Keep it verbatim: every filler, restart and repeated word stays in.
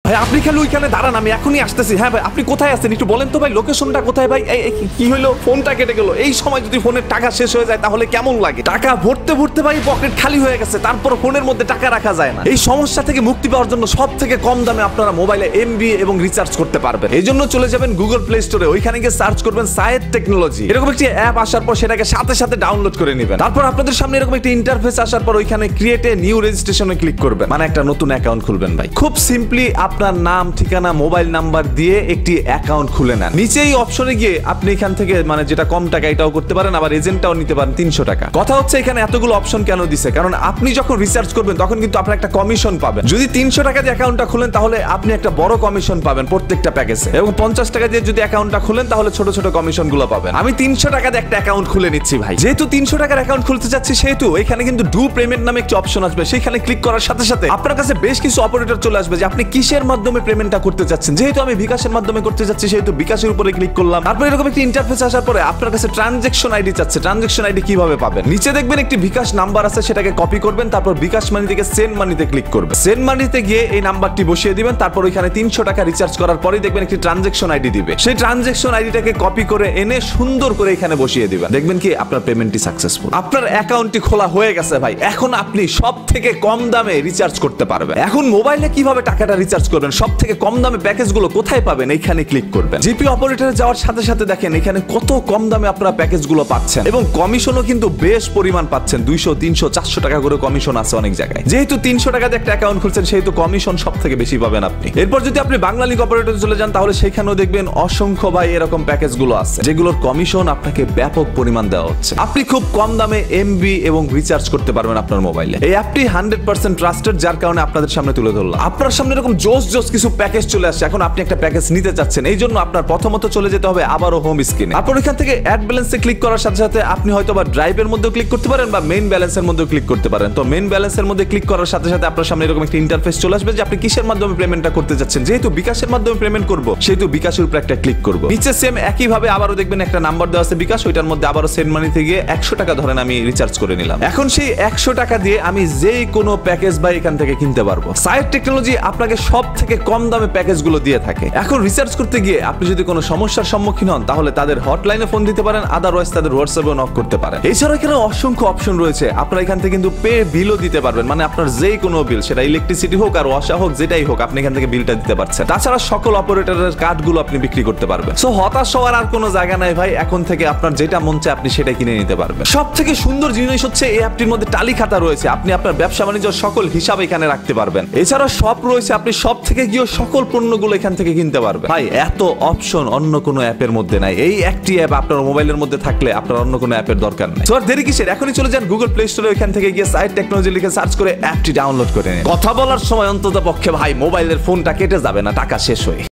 ভাই আপনি খালি ওইখানে দাঁড়ান, আমি এখনই আসতেছি। হ্যাঁ ভাই আপনি কোথায় আছেন একটু বলেন তো ভাই, লোকেশনটা কোথায় ভাই? এই কি হলো, ফোনটা কেটে গেল। এই সময় যদি ফোনের টাকা শেষ হয়ে যায় তাহলে কেমন লাগে? টাকা ভরতে ভরতে ভাই পকেট খালি হয়ে গেছে, তারপর ফোনের মধ্যে টাকা রাখা যায় না। এই সমস্যা থেকে মুক্তি পাওয়ার জন্য সব থেকে কম দামে আপনারা মোবাইলে এমবি এবং রিচার্জ করতে পারবেন। এই জন্য চলে যাবেন গুগল প্লে স্টোরে, ওইখানে গিয়ে সার্চ করবেন সায়েদ টেকনোলজি। এরকম একটি অ্যাপ আসার পর সেটাকে সাথে সাথে ডাউনলোড করে নেবেন। তারপর আপনাদের সামনে এরকম একটি ইন্টারফেস আসার পর ওইখানে ক্রিয়েট এ নিউ রেজিস্ট্রেশনে ক্লিক করবেন, মানে একটা নতুন অ্যাকাউন্ট খুলবেন। ভাই খুব সিম্পলি আপনার নাম, ঠিকানা, মোবাইল নাম্বার দিয়ে একটি অ্যাকাউন্ট খুলে নেন। নিচেই অপশনে গিয়ে আপনি এখান থেকে মানে যেটা কম টাকা এটাও করতে পারেন, আবার এজেন্টটাও নিতে পারেন তিনশো টাকা। কথা হচ্ছে এখানে এতগুলো অপশন কেন দিছে, কারণ আপনি যখন রিসার্চ করবেন তখন কিন্তু আপনার একটা কমিশন পাবেন। যদি তিনশো টাকা দিয়ে অ্যাকাউন্টটা খুলেন তাহলে আপনি একটা বড় কমিশন পাবেন প্রত্যেকটা প্যাকেজে, এবং পঞ্চাশ টাকা দিয়ে যদি অ্যাকাউন্টটা খুলেন তাহলে ছোট ছোট কমিশন গুলো পাবেন। আমি তিনশো টাকা দিয়ে একটা অ্যাকাউন্ট খুলে নিচ্ছি ভাই। যেহেতু তিনশো টাকার অ্যাকাউন্ট খুলতে যাচ্ছি সেহেতু এখানে কিন্তু ডু পেমেন্ট নামে একটি অপশন আসবে, সেখানে ক্লিক করার সাথে সাথে আপনার কাছে বেশ কিছু অপারেটর চলে আসবে যে আপনি কিসের মাধ্যমে পেমেন্টটা করতে চাচ্ছেন। যেহেতু আমি বিকাশের মাধ্যমে করতে যাচ্ছি সেহেতু বিকাশের উপরে ক্লিক করলাম। তারপর এরকম একটি ইন্টারফেস আসার পরে আপনার কাছে ট্রানজাকশন আইডি চাচ্ছে। ট্রানজাকশন আইডি কিভাবে পাবেন? নিচে দেখবেন একটি বিকাশ নাম্বার আছে, সেটাকে কপি করবেন, তারপর বিকাশ মানি থেকে সেন্ড মানিতে ক্লিক করবেন। সেন্ড মানিতে গিয়ে এই নাম্বারটি বসিয়ে দিবেন, তারপর ওইখানে তিনশো টাকা রিচার্জ করার পরেই দেখবেন একটি ট্রানজাকশন আইডি দিবে। সেই ট্রানজাকশন আইডিটাকে কপি করে এনে সুন্দর করে এখানে বসিয়ে দিবেন। দেখবেন কি আপনার পেমেন্টটি সাকসেসফুল, আপনার অ্যাকাউন্টটি খোলা হয়ে গেছে ভাই। এখন আপনি সব থেকে কম দামে রিচার্জ করতে পারবেন। এখন মোবাইলে কিভাবে টাকাটা রিচার্জ করবেন, সব থেকে কম দামে প্যাকেজগুলো কোথায় পাবেন, এইখানে ক্লিক করবেন। জিপি অপারেটরে যাওয়ার সাথে সাথে দেখেন এখানে কত কম দামে আপনারা প্যাকেজগুলো পাচ্ছেন, এবং কমিশনও কিন্তু বেশ পরিমাণ পাচ্ছেন। দুইশো, তিনশো, চারশো টাকা করে কমিশন আছে অনেক জায়গায়। যেহেতু তিনশো টাকা দিয়ে একটা অ্যাকাউন্ট খুলছেন সেহেতু কমিশন সব থেকে বেশি পাবেন আপনি। এরপর যদি আপনি বাংলালিংক অপারেটরে চলে যান তাহলে সেখানেও দেখবেন অসংখ্য ভাই এরকম প্যাকেজগুলো আছে যেগুলোর কমিশন আপনাকে ব্যাপক পরিমাণ দেওয়া হচ্ছে। আপনি খুব কম দামে এমবি এবং রিচার্জ করতে পারবেন আপনার মোবাইলে। এই অ্যাপটি হান্ড্রেড পার্সেন্ট ট্রাস্টেড, যার কারণে আপনাদের সামনে তুলে ধরলাম। আপনার সামনে এরকম জোস জোস কিছু প্যাকেজ চলে আসছে, এখন আপনি একটা প্যাকেজ নিতে চাচ্ছেন। এই জন্য আপনার প্রথমত চলে যেতে হবে আবারও হোম স্ক্রিনে। আপনার এখান থেকে অ্যাড ব্যালেন্সে ক্লিক করার সাথে সাথে আপনি হয়তো বা ড্রাইভের মধ্যেও ক্লিক করতে পারেন বা মেইন ব্যালেন্সের মধ্যেও ক্লিক করতে পারেন। তো মেইন ব্যালেন্সের মধ্যে ক্লিক করার সাথে সাথে আপনার সামনে এরকম একটা ইন্টারফেস চলে আসবে যে আপনি কিসের মাধ্যমে পেমেন্টটা করতে যাচ্ছেন। যেহেতু বিকাশের মাধ্যমে পেমেন্ট করব সেহেতু বিকাশের উপর একটা ক্লিক করব। নিচে সেম একই ভাবে আবারও দেখবেন একটা নাম্বার দেওয়া আছে বিকাশ, ওইটার মধ্যে আবারও সেন্ড মানি থেকে একশো টাকা ধরেন আমি রিচার্জ করে নিলাম। এখন সেই একশো টাকা দিয়ে আমি যেই কোনো প্যাকেজ বা এখান থেকে কিনতে পারবো। সায়েদ টেকনোলজি আপনাকে সব থেকে কম দামে প্যাকেজগুলো দিয়ে থাকে। এখন রিসার্চ করতে গিয়ে আপনি যদি কোনো সমস্যার সম্মুখীন হন তাহলে তাদের হটলাইনে ফোন দিতে পারেন, আদারওয়াইজ তাদের হোয়াটসঅ্যাপে নক করতে পারেন। এছাড়াও এখানে অসংখ্য অপশন রয়েছে, আপনারা এখান থেকে কিন্তু পে বিলও দিতে পারবেন, মানে আপনার যেই কোনো বিল, সেটা ইলেকট্রিসিটি হোক আর ওয়াসা হোক, যেটাই হোক আপনি এখান থেকে বিলটা দিতে পারছেন। তাছাড়া সকল অপারেটরের কার্ডগুলো আপনি বিক্রি করতে পারবেন। সো হতাশ হওয়ার আর কোনো জায়গা নাই ভাই, এখন থেকে আপনার যেটা মন চায় আপনি সেটা কিনে নিতে পারবেন। সব থেকে সুন্দর জিনিস হচ্ছে এই অ্যাপটির মধ্যে টালি খাতা রয়েছে, আপনি আপনার ব্যবসা বাণিজ্য সকল হিসাব এখানে রাখতে পারবেন। এছাড়া সব রয়েছে, আপনি সব থেকে গিয়ে সকল পণ্যগুলো এখান থেকে কিনতে পারবেন। ভাই এত অপশন অন্য কোনো অ্যাপের মধ্যে নাই। এই একটি অ্যাপ আপনার মোবাইলের মধ্যে থাকলে আপনার অন্য কোনো অ্যাপের দরকার নাই। তো আর দেরি কিসের, এখনই চলে যান গুগল প্লে স্টোরে, ওইখান থেকে গিয়ে সায়েদ টেকনোলজি লিখে সার্চ করে অ্যাপটি ডাউনলোড করে নিন। কথা বলার সময় অন্তত পক্ষে ভাই মোবাইলের ফোনটা কেটে যাবে না টাকা শেষ হয়ে।